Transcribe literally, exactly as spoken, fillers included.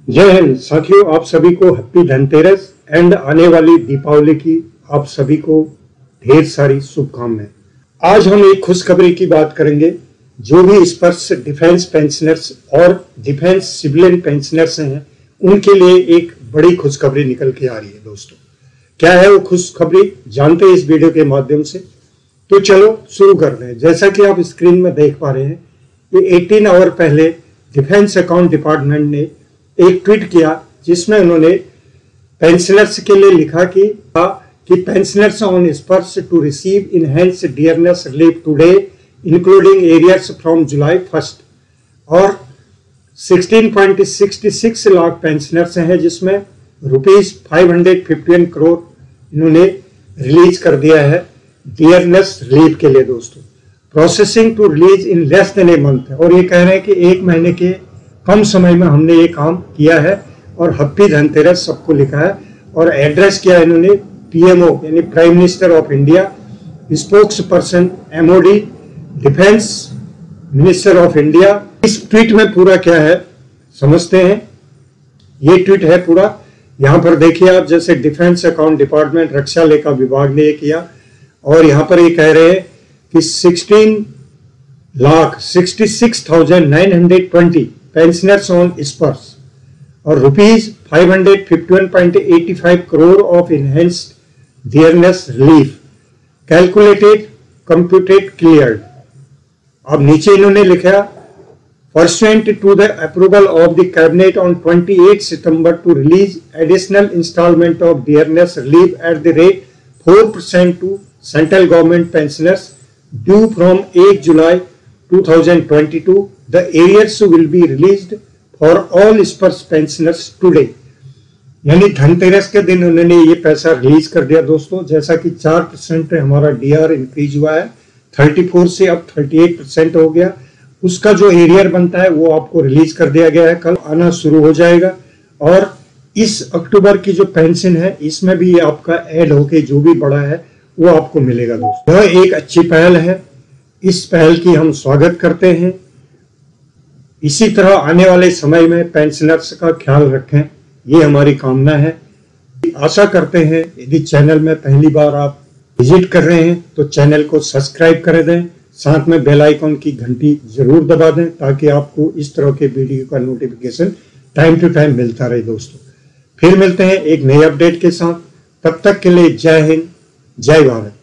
जय हिंद साथियों, आप सभी को हैप्पी धनतेरस एंड आने वाली दीपावली की आप सभी को ढेर सारी शुभकामनाएं। आज हम एक खुशखबरी की बात करेंगे। जो भी स्पर्श डिफेंस पेंशनर्स और डिफेंस सिविलियन पेंशनर्स हैं उनके लिए एक बड़ी खुशखबरी निकल के आ रही है। दोस्तों, क्या है वो खुशखबरी, जानते हैं इस वीडियो के माध्यम से। तो चलो शुरू कर रहे हैं। जैसा कि आप स्क्रीन में देख पा रहे हैं, ये अठारह आवर पहले डिफेंस अकाउंट डिपार्टमेंट ने एक ट्वीट किया जिसमें उन्होंने पेंशनर्स के लिए लिखा कि कि pensioners on Sparsh to receive enhanced dearness relief today including arrears from July first. और सोलह point six six lakh pensioners हैं जिसमें rupees five hundred fifty crore इन्होंने रिलीज कर दिया है डियरनेस रिलीफ के लिए। दोस्तों, processing to release in less than a month, और ये कह रहे हैं कि एक महीने के कम समय में हमने ये काम किया है। और हैप्पी धनतेरस सबको लिखा है और एड्रेस किया इन्होंने पीएमओ यानी prime minister of India, spokesperson MOD, defence minister of India. इस ट्वीट में पूरा क्या है समझते हैं। ये ट्वीट है पूरा, यहाँ पर देखिए आप, जैसे डिफेंस अकाउंट डिपार्टमेंट रक्षा लेखा विभाग ने ये किया। और यहाँ पर ये कह रहे हैं कि sixteen lakh sixty six thousand nine hundred twenty pensioners on Sparsh और rupees five hundred fifty one point eighty five crore of enhanced dearness relief calculated computed cleared. अब नीचे इन्होंने लिखा pursuant to the approval of the cabinet on twenty-eighth September to release additional installment of dearness relief at the rate four percent to central government pensioners due from eighth July two thousand twenty-two. The arrears will be released for all स्पर्श pensioners today. यानी धनतेरस के दिन उन्होंने ये पैसा release कर दिया। दोस्तों, जैसा कि चार परसेंट हमारा डीआर इंक्रीज हुआ है, चौंतीस से अब अड़तीस परसेंट हो गया। उसका जो एरियर बनता है वो आपको रिलीज कर दिया गया है, कल आना शुरू हो जाएगा। और इस अक्टूबर की जो पेंशन है इसमें भी ये आपका ऐड होके जो भी बड़ा है वो आपको मिलेगा। दोस्तों, यह एक अच्छी पहल है, इस पहल की हम स्वागत करते हैं। इसी तरह आने वाले समय में पेंशनर्स का ख्याल रखें, ये हमारी कामना है। आशा करते हैं यदि चैनल में पहली बार आप विजिट कर रहे हैं तो चैनल को सब्सक्राइब कर दें, साथ में बेल आइकॉन की घंटी जरूर दबा दें ताकि आपको इस तरह के वीडियो का नोटिफिकेशन टाइम टू टाइम मिलता रहे। दोस्तों, फिर मिलते हैं एक नए अपडेट के साथ, तब तक के लिए जय हिंद, जय भारत।